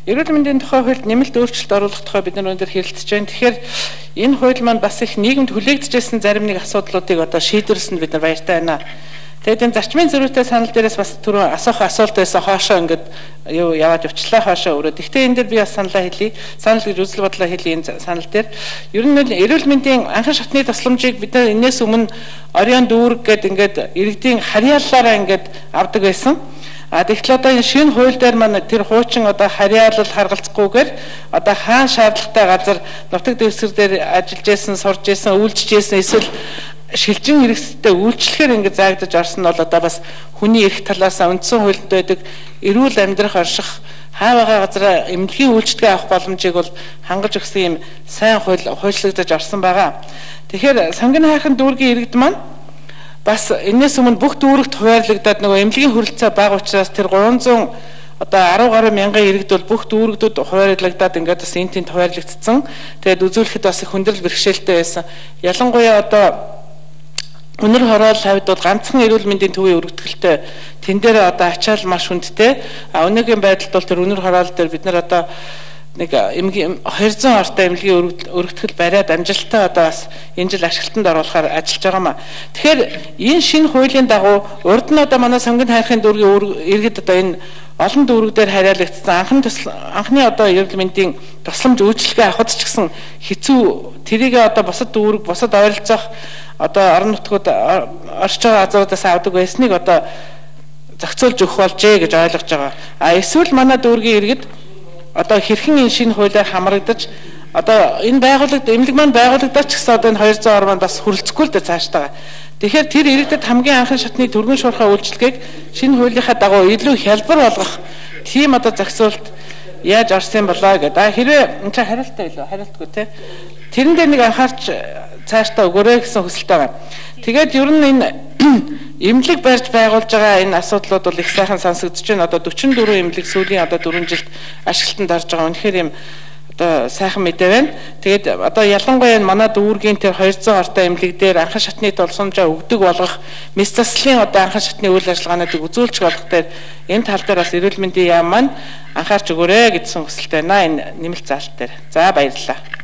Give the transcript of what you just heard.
Эрүүл мэндийн тухай хуульд нэмэлт өөрчлөлт оруулах тухай бид нар өндөр хэлэлцэж байна. Тэгэхээр энэ хууль маань бас их нийгэмд хүлээгдэжсэн зарим нэг асуудлуудыг одоо шийдвэрлсэнд бид нар баяртай байна. Тэгээд энэ зарчмын зөрүүтэй санал дээрээс бас түрүү асуух асуулт байсан хоошоо ингээд яваад явчлаа хоошоо өрөөд. Гэхдээ энэ дээр би бас санал гэж үзэл бодлоо хэлье энэ санал дээр. Ер нь эрүүл мэндийн анхан шатны тусламжийг бид нар энэс өмнө оройн дүүрэг гэдэг ингээд иргэдийн харьяаллаараа ингээд авдаг байсан. Тэгэхээр одоо энэ шинэ хууль дээр маань тэр хуучин одоо харьяалал харгалзахгүйгээр одоо хаан шаардлагатай газар нутаг дэвсгэр дээр ажиллаж байсан, сурж байсан, үйлчж байсан эсвэл шилжин хэрэгсэлтэй үйлчлэхээр ингээд заагдаж орсон нь бол одоо бас хүний эрх талаас үндсэн хуульд байдаг эрүүл амьдрах орших хаа байгаа газар эмнэлгийн үйлчлэгээ авах боломжийг бол хангаж өгсөн юм сайн хууличлагдаж орсон байгаа. Тэгэхээр Сонгин хайрхан дүүргийн иргэд маань бас энэс өмнө бүх дүүрэгт хуваарлагдаад нөгөө эмнэлгийн хүрэлцээ бага учраас тэр 300 одоо 10 гаруй мянган иргэд бол бүх дүүрэгдүүд хуваарлагдаад ингээд бас энэ тэнд хуваарлагдсан. Тэгээд үзүүлэхэд бас их хүндрэл бэрхшээлтэй байсан. Ялангуяа одоо өнөр хороол хавьд бол ганцхан эрүүл мэндийн төвийн өргөтгөлтэй тэн дээр одоо ачаал маш хүндтэй. Өнөөгийн байдалд бол тэр өнөр хороол дээр бид нар одоо нэг 200 ортой эмнэлгийн өргөтгөл бариад амжилттай одоо бас энэ жил ашиглалтанд оруулахаар ажиллаж байгаа маа. Тэгэхээр энэ шинэ хуулийн дагуу урд нь одоо манай Сонгин хайрхан дүүргийн иргэд одоо энэ олон дүүрэгдээр харьяалагдсан анхны одоо эрүүл мэндийн тусламж үйлчилгээ авахд ч гэсэн хэцүү тэрийг одоо бусад дүүрэг бусад ойролцоох одоо орон нутгууд орж байгаа газруудаас авдаг байсныг одоо зохицуулж өгөх болжээ гэж ойлгож байгаа. Эсвэл манай дүүргийн иргэд одоо хэрхэн энэ шинэ хуулиар хамрагдаж одоо энэ байгууллагад эмнэлэг маань байгуулагдаж ч гэсэн одоо энэ 200 ор маань бас хүрэлцэхгүй л дээ цаашдаа. Тэгэхээр тэр иргэдэд хамгийн анхан шатны түргэн шуурхай үйлчлэгийг шинэ хуулийнхаа дагуу илүү хялбар болгох тийм одоо зохицуулт яаж орсон болоо гэдэг. Хэрвээ энэ ч хариултаа илүү хариултгүй те. Тэрэн дээр нэг анхаарч цаашдаа өгөөрэй гэсэн хүсэлтэй байна. Тэгээд ер нь энэ эмнэлэг барьж байгуулж байгаа энэ асуудлууд бол их сайхан сонсогдож байна. Одоо 44 эмнэлэг сүүлийн одоо 4 жилд ашиглалтанд орж байгаа. Үнэхээр юм одоо сайхан мэдээ байна. Тэгээд одоо ялангуяа манай дүүргийн тэр 200 ортой эмнэлэг дээр анхан шатны тулсамжаа өгдөг болгох мэс заслын одоо анхан шатны үйл ажиллагаануудыг үзүүлж болох дээр энэ тал дээр бас эрүүл мэндийн яам маань анхаарч өгөөрэй гэсэн хүсэлтэй байна. Энэ нэмэлт заалт дээр. За баярлалаа.